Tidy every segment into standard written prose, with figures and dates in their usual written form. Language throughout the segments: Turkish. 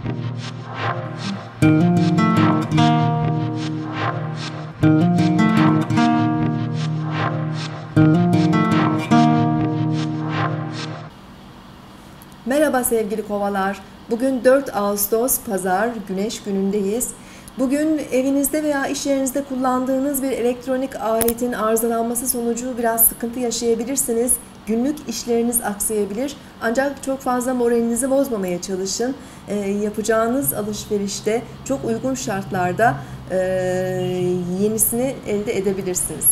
Merhaba sevgili kovalar. Bugün 4 Ağustos Pazar, Güneş günündeyiz. Bugün evinizde veya iş yerinizde kullandığınız bir elektronik aletin arızalanması sonucu biraz sıkıntı yaşayabilirsiniz. Günlük işleriniz aksayabilir. Ancak çok fazla moralinizi bozmamaya çalışın. Yapacağınız alışverişte çok uygun şartlarda yenisini elde edebilirsiniz.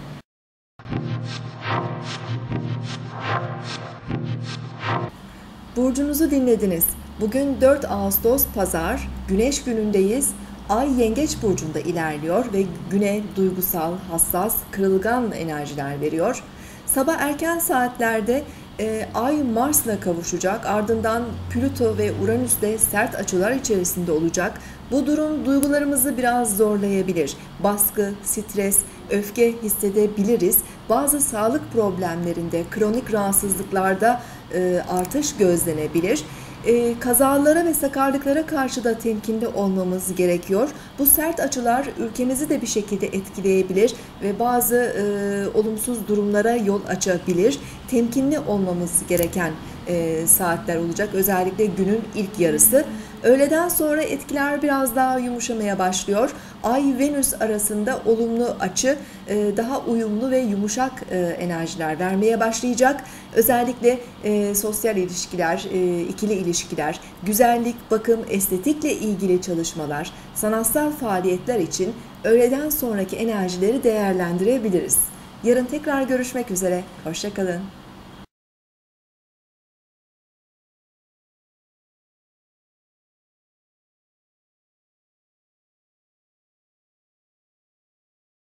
Burcunuzu dinlediniz. Bugün 4 Ağustos Pazar, Güneş günündeyiz. Ay Yengeç burcunda ilerliyor ve güne duygusal, hassas, kırılgan enerjiler veriyor. Sabah erken saatlerde Ay Mars'la kavuşacak, ardından Plüto ve Uranüs'te sert açılar içerisinde olacak. Bu durum duygularımızı biraz zorlayabilir. Baskı, stres, öfke hissedebiliriz. Bazı sağlık problemlerinde, kronik rahatsızlıklarda artış gözlenebilir. Kazalara ve sakarlıklara karşı da temkinli olmamız gerekiyor. Bu sert açılar ülkemizi de bir şekilde etkileyebilir ve bazı olumsuz durumlara yol açabilir. Temkinli olmamız gereken saatler olacak. Özellikle günün ilk yarısı. Öğleden sonra etkiler biraz daha yumuşamaya başlıyor. Ay-Venüs arasında olumlu açı daha uyumlu ve yumuşak enerjiler vermeye başlayacak. Özellikle sosyal ilişkiler, ikili ilişkiler, güzellik, bakım, estetikle ilgili çalışmalar, sanatsal faaliyetler için öğleden sonraki enerjileri değerlendirebiliriz. Yarın tekrar görüşmek üzere. Hoşça kalın.